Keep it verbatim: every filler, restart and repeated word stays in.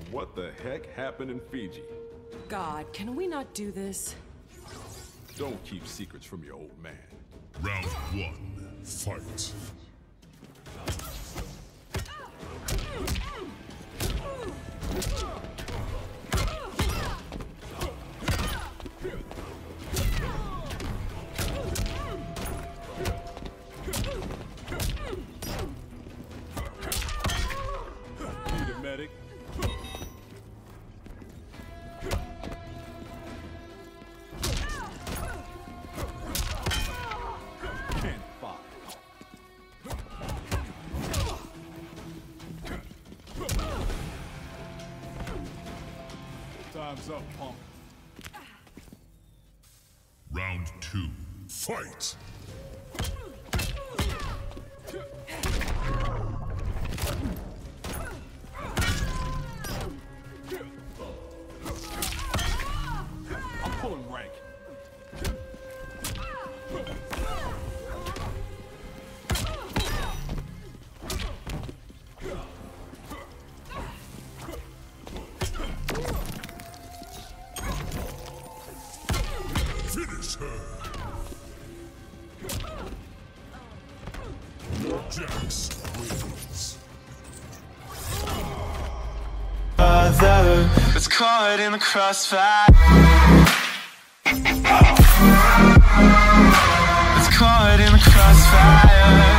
what the heck happened in Fiji. God, can we not do this? Don't keep secrets from your old man. Round one, fight. Need a medic? Can't fight. Time's up, punk. Round two, fight. I'm pulling rank. Finish her. Jax wins. Other that's caught in the crossfire. It's caught in the crossfire.